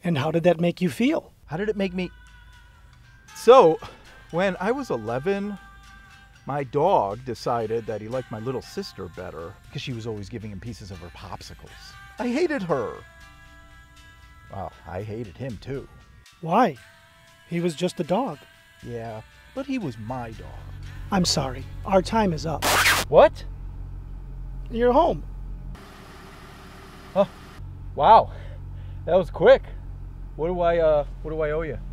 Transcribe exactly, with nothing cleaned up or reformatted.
And how did that make you feel? How did it make me? So, when I was eleven, my dog decided that he liked my little sister better because she was always giving him pieces of her popsicles. I hated her. Well, I hated him too. Why? He was just a dog. Yeah, but he was my dog. I'm sorry. Our time is up. What? You're home. Oh, wow. That was quick. What do I, uh, what do I owe you?